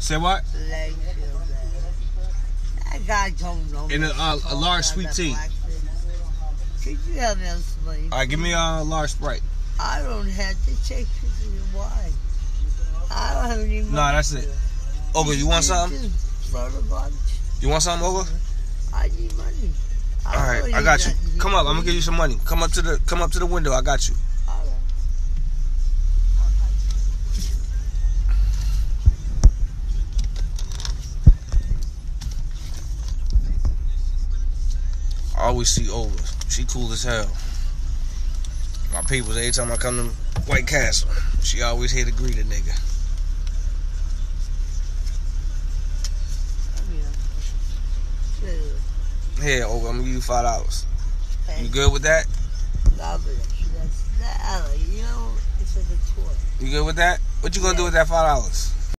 Say what? Legs feel bad. That guy don't know. And a large sweet tea. Could you have me some money? All right, give me a large Sprite. I don't have to take pictures of wine. I don't have any money. Nah, that's it. Olga, you want something? You want something, Olga? I need money. All right, I got you. Come up. I'm gonna give you some money. Come up to the window. I got you. All right. I always see Olga. She cool as hell. My peoples, every time I come to White Castle, she always here to greet a nigga. Here, Olga, I'm gonna give you $5. You good with that? God bless you. That's that. You know, it's like a toy. You good with that? What you gonna do with that $5?